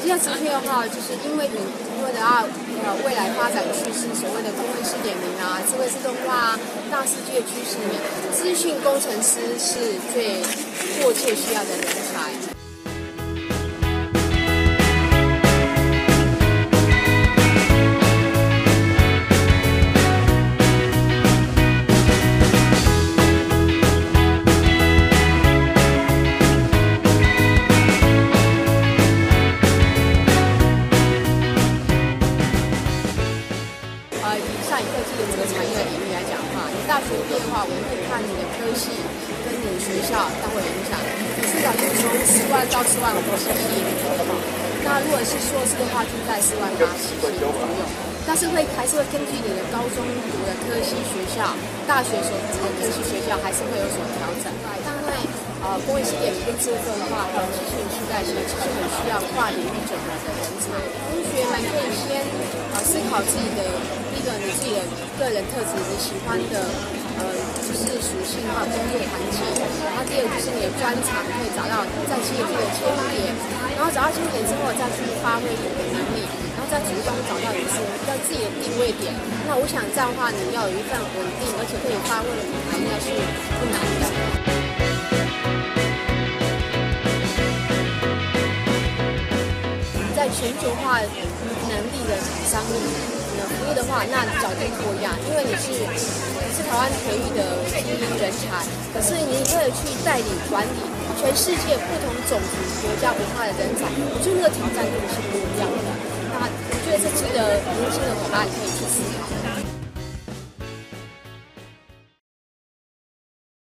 第二资讯的话，就是因为未来发展趋势，所谓的工业4.0啊，智慧自动化啊，大世界趋势里面，资讯工程师是最迫切需要的人才。以上一科技的这个产业领域来讲的话，你大学毕业的话，我们可以看你的科系跟你的学校它会影响。你至少就从10万到10万5是吸引你的嘛。那如果是硕士的话，就在4万8吸引左右。但是还是会根据你的高中读的科系学校、大学所读的科系学校，还是会有所调整。当然，工业4.0跟智慧的话，还有资讯时代其实很需要跨领域整合的人才。同学们可以先思考自己的。第一个，你自己的个人特质，你喜欢的就是属性还有工作环境。然后第二个就是你的专长，可以找到在企业界的切入点。然后找到切入点之后，再去发挥你的能力，然后再主动找到你自己的定位点。那我想这样的话，你要有一份稳定而且可以发挥的舞台，应该是不难的。在全球化能力的厂商服务的话，那角度不一样，因为你是台湾培育的精英人才，可是你为了去带领管理全世界不同种族、国家、文化的人才，我觉得那个挑战度是不一样的。那我觉得这期的年轻的伙伴可以去思考。